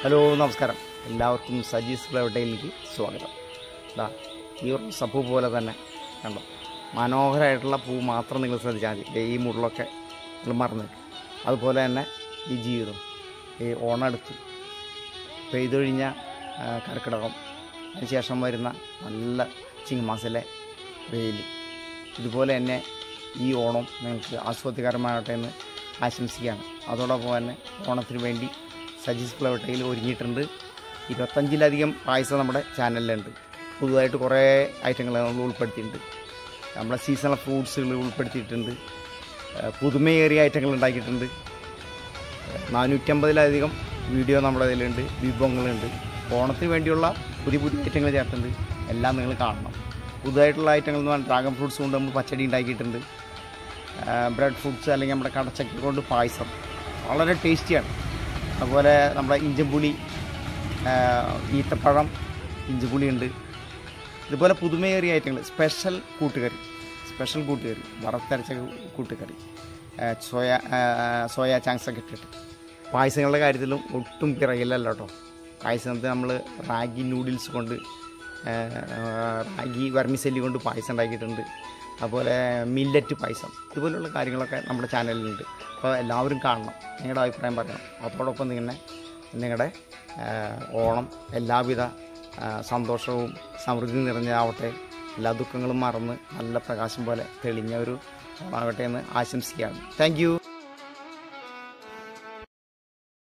Hello നമസ്കാരം, എല്ലാവർക്കും സജീസ് ഫ്ലവട്ടയിലേക്ക് സ്വാഗതം. ഈ റോസപ്പൂ പോലെ തന്നെ കണ്ടോ, മനോഹരമായിട്ടുള്ള പൂ മാത്രം നിങ്ങൾ ശ്രദ്ധിച്ചാൽ മതി. ഈ മുള്ളൊക്കെ നിങ്ങൾ മറന്നേക്കും. അതുപോലെ തന്നെ ഈ ജീവിതം, ഈ ഓണടുത്ത് പെയ്തൊഴിഞ്ഞ കർക്കിടകം, അതിനുശേഷം വരുന്ന നല്ല ചിങ്ങമാസത്തിലെ വെയിൽ, ഇതുപോലെ തന്നെ ഈ ഓണം നിങ്ങൾക്ക് ആസ്വാദ്യകരമാകട്ടെ എന്ന് ആശംസിക്കുകയാണ്. അതോടൊപ്പം തന്നെ ഓണത്തിന് വേണ്ടി സജീസ് ഫ്ലവട്ടയിൽ ഒരുങ്ങിയിട്ടുണ്ട്. 25ലധികം പായസം നമ്മുടെ ചാനലിലുണ്ട്. പുതുതായിട്ട് കുറേ ഐറ്റങ്ങൾ നമ്മൾ ഉൾപ്പെടുത്തിയിട്ടുണ്ട്. നമ്മുടെ സീസണൽ ഫ്രൂട്ട്സുകൾ ഉൾപ്പെടുത്തിയിട്ടുണ്ട്. പുതുമയേറിയ ഐറ്റങ്ങൾ ഉണ്ടാക്കിയിട്ടുണ്ട്. 450ലധികം വീഡിയോ നമ്മുടെ ഇതിലുണ്ട്. വിഭവങ്ങളുണ്ട്. ഓണത്തിന് വേണ്ടിയുള്ള പുതിയ ഐറ്റങ്ങൾ ചേർത്തിട്ടുണ്ട്. എല്ലാം നിങ്ങൾ കാണണം. പുതുതായിട്ടുള്ള ഐറ്റങ്ങൾ എന്ന് പറഞ്ഞാൽ ഡ്രാഗൺ ഫ്രൂട്ട്സ് കൊണ്ട് നമ്മൾ പച്ചടി ഉണ്ടാക്കിയിട്ടുണ്ട്. ബ്രെഡ് ഫ്രൂട്ട്സ് അല്ലെങ്കിൽ നമ്മുടെ കടച്ചക്ക കൊണ്ട് പായസം വളരെ ടേസ്റ്റിയാണ്. അതുപോലെ നമ്മുടെ ഇഞ്ചിപ്പുളി, ഈത്തപ്പഴം, ഇഞ്ചിപ്പുളി ഉണ്ട്. ഇതുപോലെ പുതുമയേറിയ ഐറ്റങ്ങൾ, സ്പെഷ്യൽ കൂട്ടുകറി, വറുത്തരച്ച കൂട്ടുകറി, സോയ ചാങ്സൊക്കെ ഇട്ടിട്ട് പായസങ്ങളുടെ കാര്യത്തിലും ഒട്ടും പിറകിലല്ല കേട്ടോ. പായസത്തിൽ നമ്മൾ റാഗി നൂഡിൽസ് കൊണ്ട്, റാഗി വെർമിസെല്ലി കൊണ്ട് പായസം ഉണ്ടാക്കിയിട്ടുണ്ട്. അതുപോലെ മില്ലറ്റ് പായസം, ഇതുപോലുള്ള കാര്യങ്ങളൊക്കെ നമ്മുടെ ചാനലിലുണ്ട്. അപ്പോൾ എല്ലാവരും കാണണം, നിങ്ങളുടെ അഭിപ്രായം പറയണം. അതോടൊപ്പം നിങ്ങളുടെ ഓണം എല്ലാവിധ സന്തോഷവും സമൃദ്ധി നിറഞ്ഞാവട്ടെ. എല്ലാ ദുഃഖങ്ങളും മറന്ന് നല്ല പ്രകാശം പോലെ തെളിഞ്ഞ ഒരു ഓണാകട്ടെ എന്ന് ആശംസിക്കുകയാണ്. Thank U.